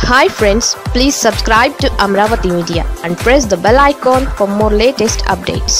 Hi friends, please subscribe to Amravati Media and press the bell icon for more latest updates.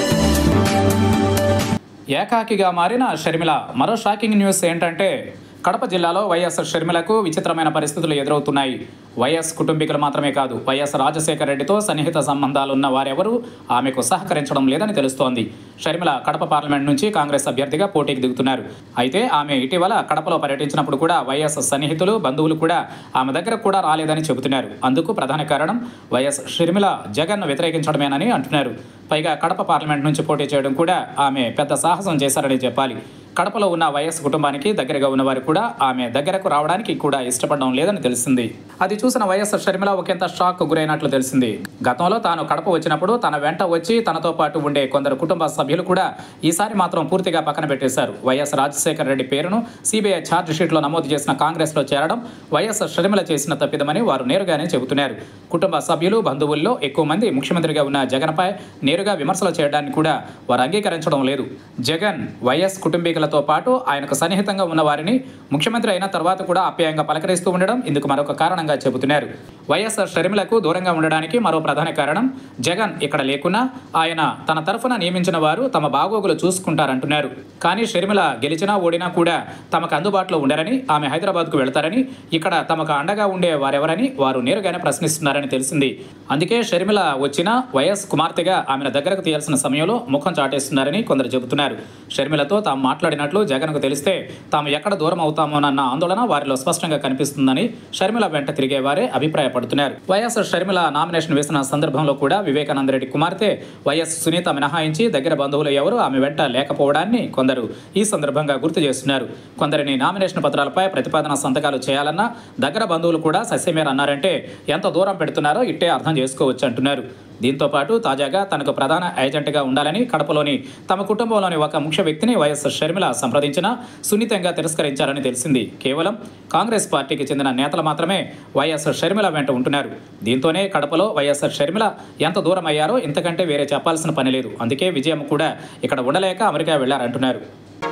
ఏకాకిగా మారిన షర్మిల మరో shocking news ఏంటంటే కడప జిల్లాలో YS షర్మిలకు విచిత్రమైన పరిస్థితులు ఎదురవుతున్నాయి. వైఎస్ కుటుంబీకులు మాత్రమే కాదు, వైఎస్ రాజశేఖర రెడ్డితో సన్నిహిత సంబంధాలున్న వారెవరూ ఆమెకు సహకరించడం లేదని తెలుస్తోంది. షర్మిల కడప పార్లమెంట్ నుంచి కాంగ్రెస్ అభ్యర్థిగా పోటీకి దిగుతున్నారు. అయితే ఆమె ఇటీవల కడపలో పర్యటించినప్పుడు కూడా వైఎస్ సన్నిహితులు బంధువులు కూడా ఆమె దగ్గర కూడా రాలేదని చెబుతున్నారు. అందుకు ప్రధాన కారణం వైఎస్ షర్మిల జగన్ను వ్యతిరేకించడమేనని అంటున్నారు. పైగా కడప పార్లమెంట్ నుంచి పోటీ చేయడం కూడా ఆమె పెద్ద సాహసం చేశారని చెప్పాలి. కడపలో ఉన్న వైఎస్ కుటుంబానికి దగ్గరగా ఉన్నవారు కూడా ఆమె దగ్గరకు రావడానికి కూడా ఇష్టపడడం లేదని తెలిసింది. అది చూసిన వైఎస్ షర్మిల ఒకంత షాక్ గురైనట్లు తెలిసింది. గతంలో తాను కడప వచ్చినప్పుడు తన వెంట వచ్చి తనతో పాటు ఉండే కొందరు కుటుంబ సభ్యులు కూడా ఈసారి మాత్రం పూర్తిగా పక్కన పెట్టేశారు. వైఎస్ రాజశేఖర రెడ్డి పేరును సిబిఐ ఛార్జ్ షీట్లో నమోదు చేసిన కాంగ్రెస్లో చేరడం వైఎస్ షర్మిల చేసిన తప్పిదమని వారు నేరుగానే చెబుతున్నారు. కుటుంబ సభ్యులు బంధువుల్లో ఎక్కువ మంది ముఖ్యమంత్రిగా ఉన్న జగన్పై నేరుగా విమర్శలు చేయడానికి కూడా వారు అంగీకరించడం లేదు. జగన్ వైఎస్ కుటుంబీకులతో పాటు ఆయనకు సన్నిహితంగా ఉన్న వారిని ముఖ్యమంత్రి అయిన తర్వాత కూడా ఆప్యాయంగా పలకరిస్తూ ఉండడం ఇందుకు మరొక కారణంగా చెబుతున్నారు. వైఎస్ షర్మిలకు దూరంగా ఉండడానికి మరో ప్రధాన కారణం జగన్ ఇక్కడ లేకున్నా ఆయన తన తరఫున నియమించిన వారు తమ బాగోగులు చూసుకుంటారంటున్నారు. కానీ షర్మిల గెలిచినా ఓడినా కూడా తమకు అందుబాటులో ఉండరని, ఆమె హైదరాబాద్కు వెళతారని, ఇక్కడ తమకు అండగా ఉండే వారెవరని వారు నేరుగానే ప్రశ్నిస్తున్నారని తెలిసింది. అందుకే షర్మిల వచ్చినా వైఎస్ కుమార్తెగా ఆమెను దగ్గరకు తీయాల్సిన సమయంలో ముఖం చాటేస్తున్నారని కొందరు చెబుతున్నారు. షర్మిలతో తాము మాట్లాడినట్లు జగన్కు తెలిస్తే తాము ఎక్కడ దూరం అవుతామోనన్న ఆందోళన వారిలో స్పష్టంగా కనిపిస్తుందని షర్మిల వెంట తిరిగేవారే అభిప్రాయపడుతున్నారు. వైఎస్ షర్మిల నామినేషన్ వేసిన సందర్భంలో కూడా వివేకానంద రెడ్డి కుమార్తె వైఎస్ సునీత మినహాయించి దగ్గర బంధువులు ఎవరు ఆమె వెంట లేకపోవడాన్ని కొందరు ఈ సందర్భంగా గుర్తు చేస్తున్నారు. కొందరిని నామినేషన్ పత్రాలపై ప్రతిపాదన సంతకాలు చేయాలన్నా దగ్గర బంధువులు కూడా సస్యమేర్ అన్నారంటే ఎంత దూరం పెడుతున్నారో ఇట్టే అర్థం చేసుకోవచ్చు అంటున్నారు. దీంతో పాటు తాజాగా తనకు ప్రధాన ఏజెంట్గా ఉండాలని కడపలోని తమ కుటుంబంలోని ఒక ముఖ్య వ్యక్తిని వైఎస్ షర్మిల సంప్రదించినా సున్నితంగా తిరస్కరించారని తెలిసింది. కేవలం కాంగ్రెస్ పార్టీకి చెందిన నేతలు మాత్రమే వైఎస్ షర్మిల వెంట ఉంటున్నారు. దీంతోనే కడపలో వైఎస్ షర్మిల ఎంత దూరం అయ్యారో ఇంతకంటే వేరే చెప్పాల్సిన పని లేదు. అందుకే విజయం కూడా ఇక్కడ ఉండలేక అమెరికా వెళ్లారంటున్నారు.